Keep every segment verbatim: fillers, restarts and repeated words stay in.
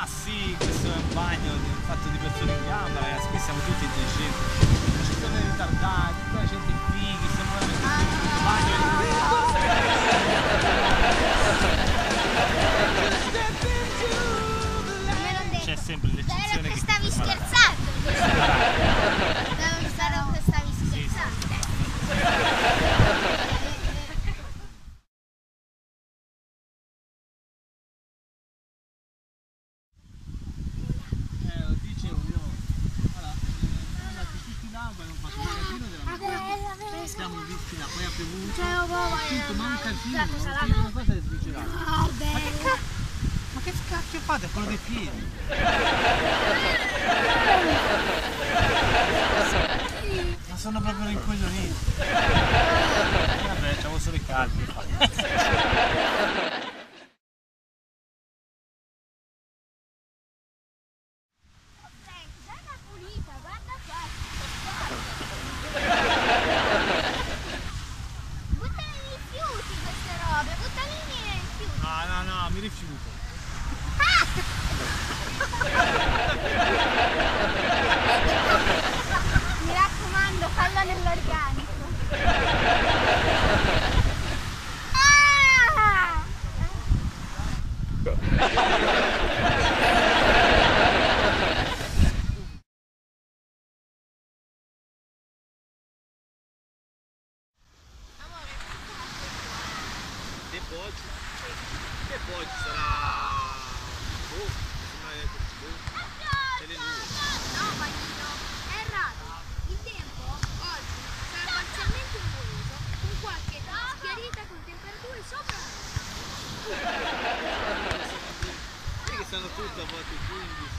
ah sì, questo è un bagno fatto di persone in gamba, ragazzi, qui siamo tutti intelligenti. Non ci sono ritardati, tutta la gente fighi, siamo veramente tutti in bagno. C'è sempre l'eccezione che stavi scherzando! Spero che stavi scherzando! Eh, lo dicevo io, allora, siamo andati tutti in acqua e non fatto un casino della siamo visti là, poi ha piovuto, tutto, ma un casino, una cosa svicerata. Ma che cacchio? Ma che cacchio fate? Quello dei piedi? Ma sono proprio rincoglioniti. Vabbè, c'avevo solo i caldi. Buttali nei rifiuti queste robe, buttali nei rifiuti! No, no, no, mi rifiuto. Mi raccomando, fallo nell'organico. Ah! E poggi? E poggi sarà... boh, delle nuvole. No, Bagnino, è errato. Il tempo oggi sarà parzialmente nuvoloso, con qualche schiarita con temperature sopra. Vedi che stanno tutte a volte quindici.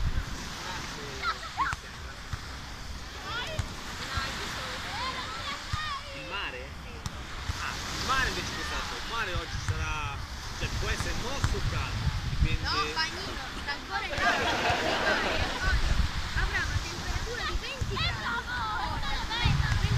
Il mare? Ah, il mare invece che sta il mare oggi sarà, cioè può essere mosso o caldo, dipende. No, Bagnino, sta ancora in alto. Il mare oggi avrà una temperatura di venti gradi. Ora, ventinove,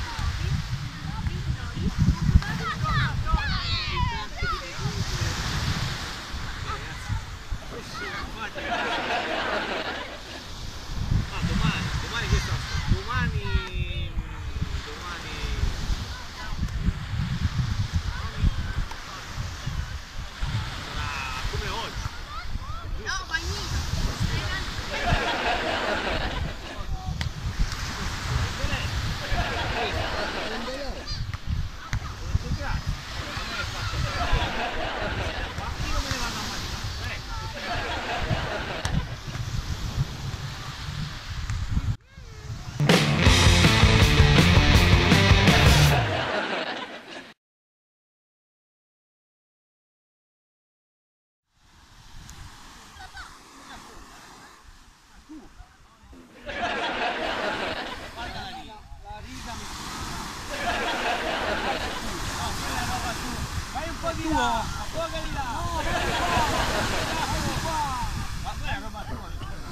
Ah, domani, domani che sta? Domani, domani... sarà come oggi. no, Bagnino, tuo, affogali là! No, affogali qua! Ma quella è roba tua!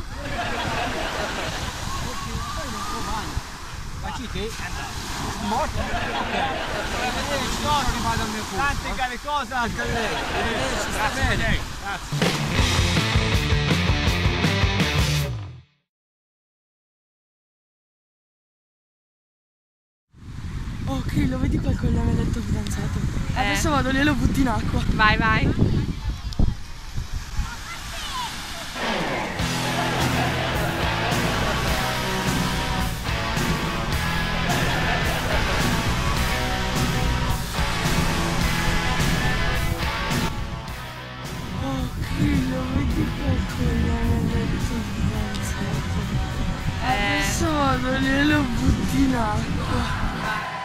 Poi non può mai! Facite? Morto? Ok! Ci sono rimasto al mio culo! Tante care cose anche a lei! Grazie a lei! Grazie! Ok, lo vedi quel che mi ha detto fidanzato? Eh. Adesso vado lì e lo butto in acqua. Vai, vai. Ok, lo vedi quel che mi ha detto fidanzato? Eh. Adesso vado lì e lo butto in acqua.